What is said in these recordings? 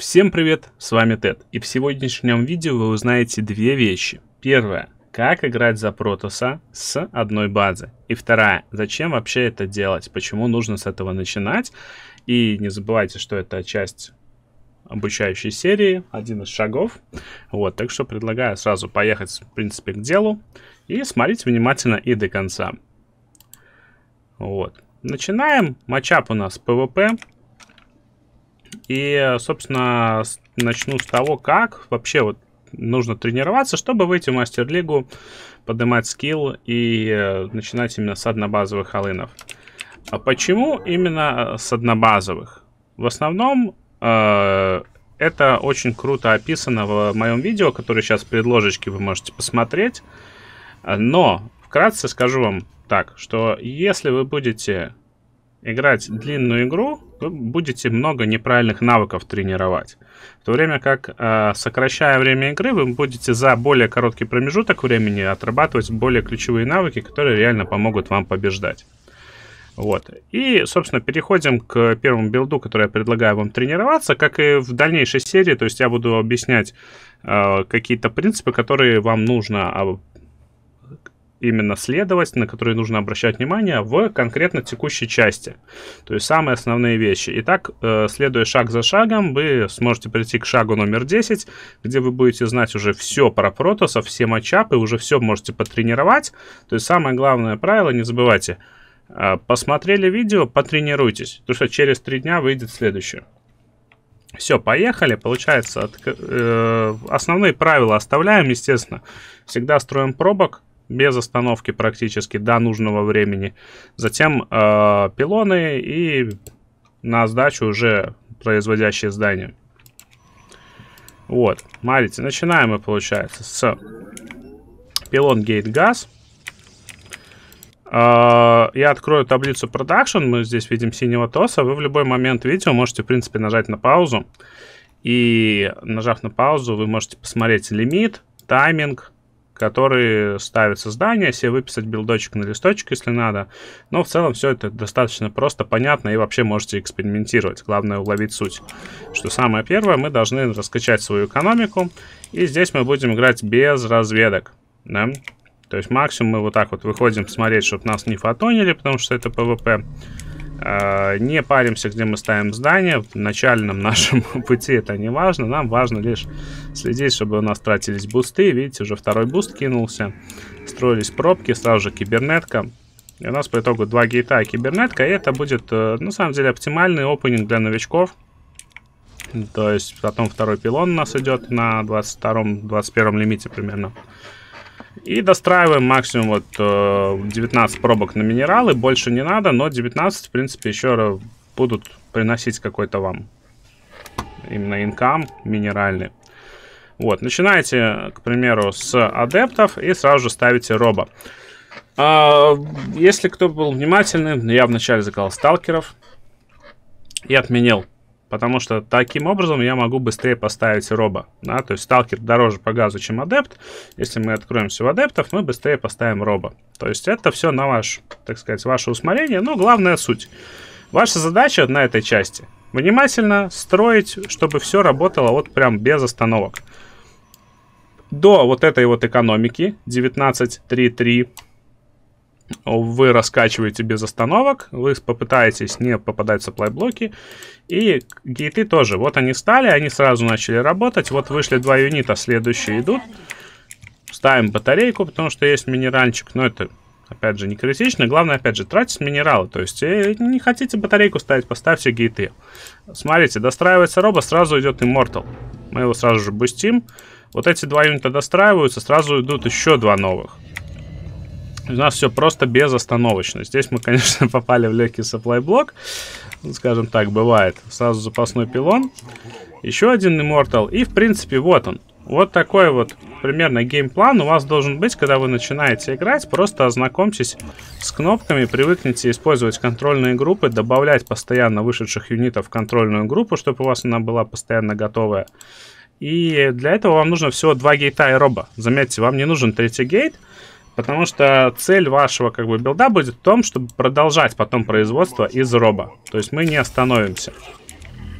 Всем привет, с вами Тед, и в сегодняшнем видео вы узнаете две вещи. Первая, как играть за Протосса с одной базы. И вторая, зачем вообще это делать, почему нужно с этого начинать. И не забывайте, что это часть обучающей серии, один из шагов. Вот, так что предлагаю сразу поехать, в принципе, к делу. И смотрите внимательно и до конца. Вот, начинаем. Матчап у нас PvP. И, собственно, начну с того, как вообще вот нужно тренироваться, чтобы выйти в мастер-лигу, поднимать скилл и начинать именно с однобазовых алынов. А почему именно с однобазовых? В основном это очень круто описано в моем видео, которое сейчас в предложечке вы можете посмотреть. Но вкратце скажу вам так, что если вы будете играть длинную игру, вы будете много неправильных навыков тренировать. В то время как, сокращая время игры, вы будете за более короткий промежуток времени отрабатывать более ключевые навыки, которые реально помогут вам побеждать. Вот. И, собственно, переходим к первому билду, который я предлагаю вам тренироваться. Как и в дальнейшей серии, то есть я буду объяснять какие-то принципы, которые вам нужно именно следовать, на которые нужно обращать внимание в конкретно текущей части. То есть самые основные вещи. Итак, следуя шаг за шагом, вы сможете прийти к шагу номер 10, где вы будете знать уже все про Протосса, все матчапы, уже все можете потренировать. То есть самое главное правило, не забывайте, посмотрели видео, потренируйтесь, потому что через 3 дня выйдет следующее. Все, поехали. Получается, основные правила оставляем, естественно. Всегда строим пробок без остановки практически до нужного времени. Затем пилоны и на сдачу уже производящие здания. Вот, смотрите, начинаем мы, получается, с пилон Gate Gas. Я открою таблицу Production. Мы здесь видим синего тоса. Вы в любой момент видео можете, в принципе, нажать на паузу. И, нажав на паузу, вы можете посмотреть лимит, тайминг, который ставится здание, себе выписать билдочек на листочек, если надо. Но в целом все это достаточно просто, понятно, и вообще можете экспериментировать. Главное уловить суть. Что самое первое, мы должны раскачать свою экономику. И здесь мы будем играть без разведок. Да? То есть максимум мы вот так вот выходим смотреть, чтобы нас не фотонили, потому что это PvP. Не паримся, где мы ставим здание. В начальном нашем пути это не важно. Нам важно лишь следить, чтобы у нас тратились бусты. Видите, уже второй буст кинулся. Строились пробки, сразу же кибернетка. И у нас по итогу 2 гейта и кибернетка. И это будет, на самом деле, оптимальный опенинг для новичков. То есть потом второй пилон у нас идет на 22-21 лимите примерно. И достраиваем максимум вот 19 пробок на минералы. Больше не надо, но 19, в принципе, еще будут приносить какой-то вам именно инкам минеральный. Вот, начинаете, к примеру, с адептов и сразу же ставите роба. Если кто был внимательный, я вначале заказал сталкеров и отменил. Потому что таким образом я могу быстрее поставить роба. Да? То есть сталкер дороже по газу, чем адепт. Если мы откроем всего адептов, мы быстрее поставим роба. То есть это все на ваш, так сказать, ваше усмотрение. Но главная суть. Ваша задача на этой части внимательно строить, чтобы все работало вот прям без остановок. До вот этой вот экономики 19.3.3 вы раскачиваете без остановок, вы попытаетесь не попадать в сапплай-блоки. И гейты тоже. Вот они стали, они сразу начали работать. Вот вышли 2 юнита, следующие идут. Ставим батарейку, потому что есть минеральчик. Но это, опять же, не критично. Главное, опять же, тратить минералы. То есть, не хотите батарейку ставить, поставьте гейты. Смотрите, достраивается робо, сразу идет Immortal. Мы его сразу же бустим. Вот эти 2 юнита достраиваются, сразу идут еще 2 новых. У нас все просто безостановочно. Здесь мы, конечно, попали в легкий сапплай-блок. Скажем так, бывает. Сразу запасной пилон. Еще один Immortal. И, в принципе, вот он. Вот такой вот примерно геймплан у вас должен быть, когда вы начинаете играть. Просто ознакомьтесь с кнопками, привыкните использовать контрольные группы, добавлять постоянно вышедших юнитов в контрольную группу, чтобы у вас она была постоянно готовая. И для этого вам нужно всего 2 гейта и роба. Заметьте, вам не нужен 3-й гейт. Потому что цель вашего как бы билда будет в том, чтобы продолжать потом производство из роба. То есть мы не остановимся.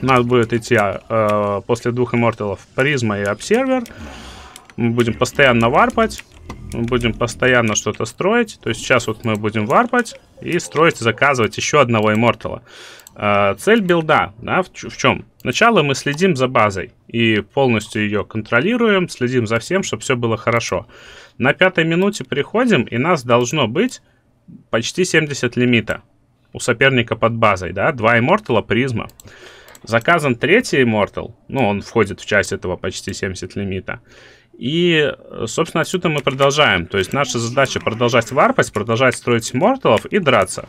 У нас будет идти после 2 имморталов призма и обсервер. Мы будем постоянно варпать. Мы будем постоянно что-то строить. То есть сейчас вот мы будем варпать и строить, заказывать еще одного иммортала. Цель билда, да, в чем? Сначала мы следим за базой и полностью ее контролируем, следим за всем, чтобы все было хорошо. На 5-й минуте приходим, и нас должно быть почти 70 лимита у соперника под базой, да, 2 иммортала, призма. Заказан 3-й иммортал, ну, он входит в часть этого почти 70 лимита. И, собственно, отсюда мы продолжаем. То есть наша задача продолжать варпать, продолжать строить имморталов и драться.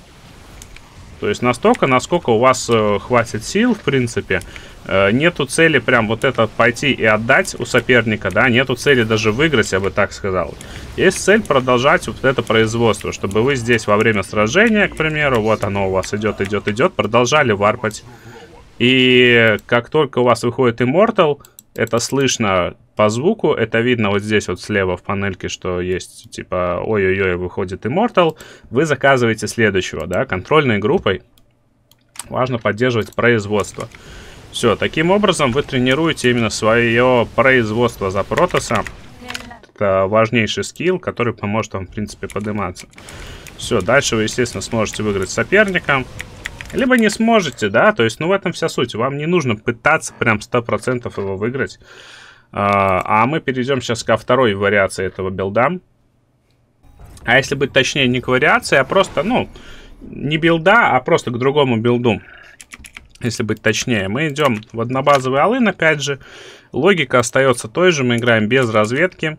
То есть настолько, насколько у вас хватит сил, в принципе. Нету цели прям вот это пойти и отдать у соперника, да, нету цели даже выиграть, я бы так сказал. Есть цель продолжать вот это производство, чтобы вы здесь во время сражения, к примеру, вот оно у вас идет, продолжали варпать. И как только у вас выходит иммортал, это слышно по звуку, это видно вот здесь вот слева в панельке, что есть типа ой-ой-ой, выходит иммортал, вы заказываете следующего, да, контрольной группой. Важно поддерживать производство. Все, таким образом вы тренируете именно свое производство за Протосса. Это важнейший скилл, который поможет вам, в принципе, подниматься. Все, дальше вы, естественно, сможете выиграть соперника. Либо не сможете, да, то есть, ну, в этом вся суть. Вам не нужно пытаться прям 100% его выиграть. А мы перейдем сейчас ко второй вариации этого билда. А если быть точнее, не к вариации, а просто, ну, не билда, а просто к другому билду. Если быть точнее, мы идем в однобазовый all-in, опять же. Логика остается той же, мы играем без разведки.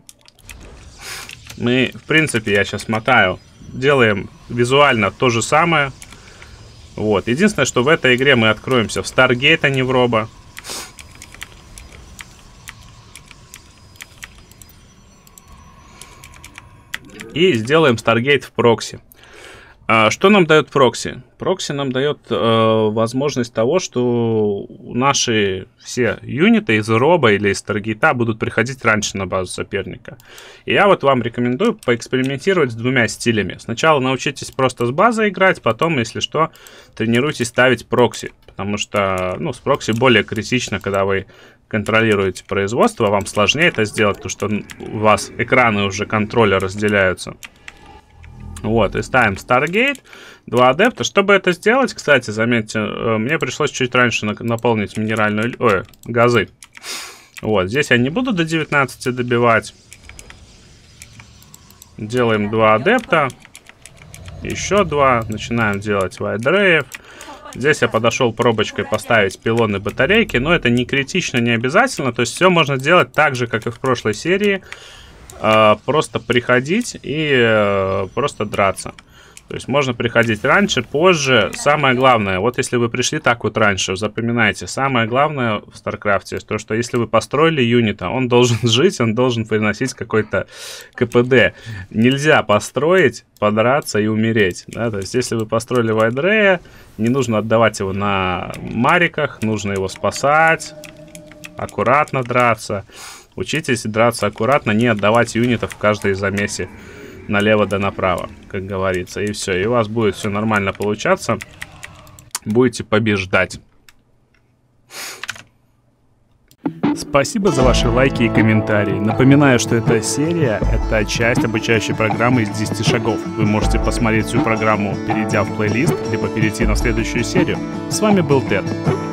Мы, в принципе, я сейчас мотаю, делаем визуально то же самое. Вот. Единственное, что в этой игре мы откроемся в Stargate, а не в Робо. И сделаем Stargate в прокси. Что нам дает прокси? Прокси нам дает возможность того, что наши все юниты из Робо или из Stargate будут приходить раньше на базу соперника. И я вот вам рекомендую поэкспериментировать с 2 стилями. Сначала научитесь просто с базой играть, потом, если что, тренируйтесь ставить прокси. Потому что, ну, с прокси более критично, когда вы контролируете производство, вам сложнее это сделать, потому что у вас экраны уже контроля разделяются. Вот, и ставим Stargate, 2 адепта. Чтобы это сделать, кстати, заметьте, мне пришлось чуть раньше наполнить минеральную... газы. Вот, здесь я не буду до 19 добивать. Делаем 2 адепта. Еще 2. Начинаем делать вайдреев. Здесь я подошел пробочкой поставить пилоны батарейки, но это не критично, не обязательно. То есть все можно делать так же, как и в прошлой серии. Просто приходить и просто драться. То есть можно приходить раньше, позже. Самое главное, вот если вы пришли так вот раньше, запоминайте, самое главное в Старкрафте, то, что если вы построили юнита, он должен жить, он должен приносить какой-то КПД. Нельзя построить, подраться и умереть. Да? То есть если вы построили Вайдрея, не нужно отдавать его на мариках, нужно его спасать, аккуратно драться. Учитесь драться аккуратно, не отдавать юнитов в каждой замесе налево да направо, как говорится. И все, и у вас будет все нормально получаться. Будете побеждать. Спасибо за ваши лайки и комментарии. Напоминаю, что эта серия — это часть обучающей программы из 10 шагов. Вы можете посмотреть всю программу, перейдя в плейлист, либо перейти на следующую серию. С вами был Тед.